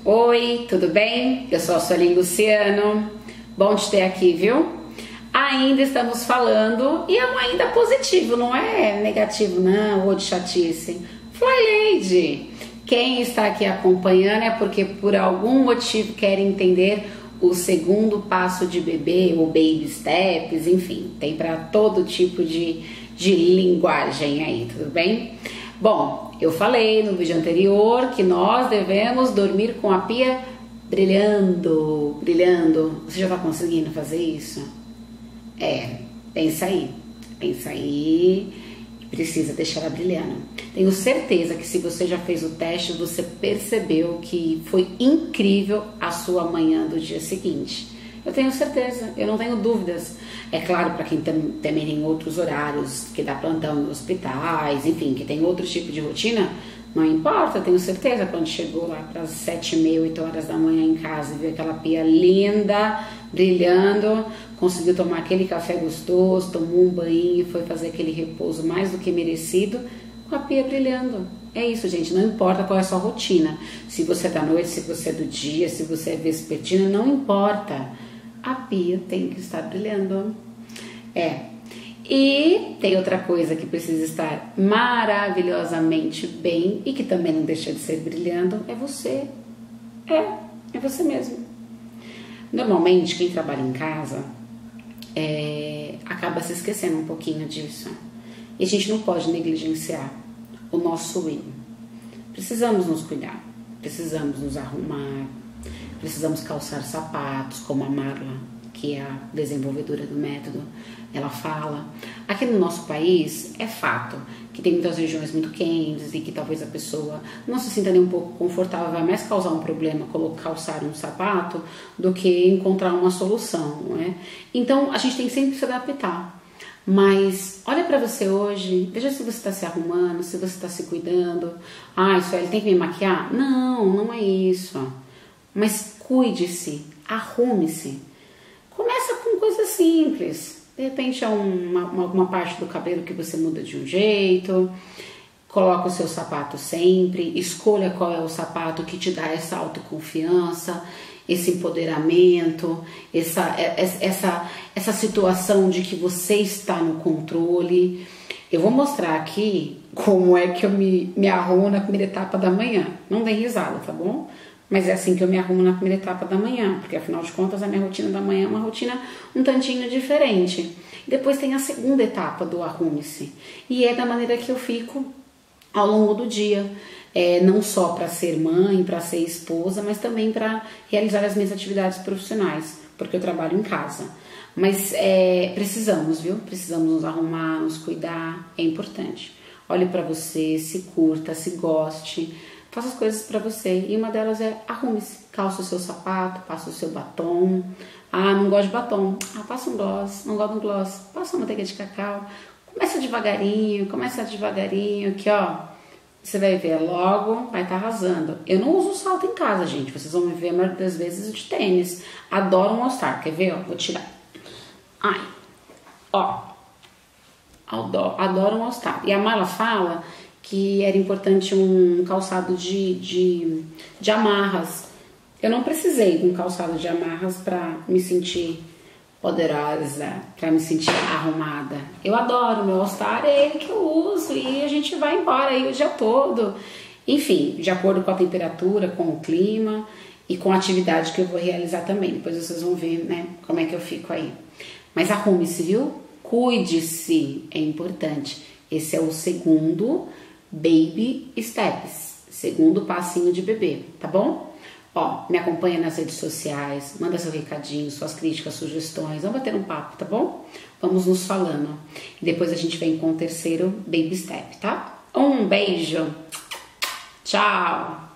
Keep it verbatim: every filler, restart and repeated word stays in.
Oi, tudo bem? Eu sou a Sueli Luciano. Bom te ter aqui, viu? Ainda estamos falando, e é um ainda positivo, não é negativo não, ou de chatice. Fly Lady. Quem está aqui acompanhando é porque por algum motivo quer entender o segundo passo de bebê, ou baby steps, enfim, tem para todo tipo de, de linguagem aí, tudo bem? Bom, eu falei no vídeo anterior que nós devemos dormir com a pia brilhando, brilhando. Você já está conseguindo fazer isso? É, pensa aí, pensa aí e precisa deixar ela brilhando. Tenho certeza que se você já fez o teste, você percebeu que foi incrível a sua manhã do dia seguinte. Eu tenho certeza, eu não tenho dúvidas. É claro, para quem tam, também tem outros horários, que dá plantão nos hospitais, enfim, que tem outro tipo de rotina, não importa, eu tenho certeza. Quando chegou lá para as sete e meia, oito horas da manhã em casa e viu aquela pia linda, brilhando, conseguiu tomar aquele café gostoso, tomou um banho e foi fazer aquele repouso mais do que merecido, com a pia brilhando. É isso, gente, não importa qual é a sua rotina. Se você é da noite, se você é do dia, se você é vespertina, não importa. A pia tem que estar brilhando. É. E tem outra coisa que precisa estar maravilhosamente bem e que também não deixa de ser brilhando, é você. É, é você mesmo. Normalmente, quem trabalha em casa é, acaba se esquecendo um pouquinho disso. E a gente não pode negligenciar o nosso eu. Precisamos nos cuidar, precisamos nos arrumar, precisamos calçar sapatos, como a Marla, que é a desenvolvedora do método, ela fala. Aqui no nosso país é fato que tem muitas regiões muito quentes e que talvez a pessoa não se sinta nem um pouco confortável, vai mais causar um problema calçar um sapato do que encontrar uma solução, não é? Então a gente tem sempre que se adaptar. Mas olha pra você hoje, veja se você está se arrumando, se você está se cuidando. Ah, isso ele tem que me maquiar? Não, não é isso. Mas cuide-se, arrume-se. Começa com coisas simples. De repente é uma, uma, uma parte do cabelo que você muda de um jeito. Coloca o seu sapato sempre. Escolha qual é o sapato que te dá essa autoconfiança, esse empoderamento, essa, essa, essa situação de que você está no controle. Eu vou mostrar aqui como é que eu me, me arrumo na primeira etapa da manhã. Não dê risada, tá bom? Mas é assim que eu me arrumo na primeira etapa da manhã, porque afinal de contas a minha rotina da manhã é uma rotina um tantinho diferente. Depois tem a segunda etapa do arrume-se, e é da maneira que eu fico ao longo do dia. É, não só para ser mãe, para ser esposa, mas também para realizar as minhas atividades profissionais, porque eu trabalho em casa. Mas é, precisamos, viu? Precisamos nos arrumar, nos cuidar, é importante. Olhe para você, se curta, se goste, faça as coisas para você. E uma delas é arrume-se, calça o seu sapato, passa o seu batom. Ah, não gosto de batom. Ah, passa um gloss, não gosto de um gloss. Passa uma manteiga de cacau. Começa devagarinho, começa devagarinho, aqui ó. Você vai ver logo, vai estar arrasando. Eu não uso salto em casa, gente. Vocês vão me ver a maioria das vezes de tênis. Adoro um All-Star. Quer ver? Ó, vou tirar. Ai. Ó. Adoro, adoro um All-Star. E a Marla fala que era importante um calçado de, de, de amarras. Eu não precisei de um calçado de amarras para me sentir poderosa, para me sentir arrumada. Eu adoro, meu All-Star é ele que eu uso e a gente vai embora aí o dia todo. Enfim, de acordo com a temperatura, com o clima e com a atividade que eu vou realizar também. Depois vocês vão ver, né, como é que eu fico aí. Mas arrume-se, viu? Cuide-se, é importante. Esse é o segundo baby steps, segundo passinho de bebê, tá bom? Ó, me acompanha nas redes sociais, manda seu recadinho, suas críticas, sugestões, vamos bater um papo, tá bom? Vamos nos falando. E depois a gente vem com o terceiro baby step, tá? Um beijo, tchau!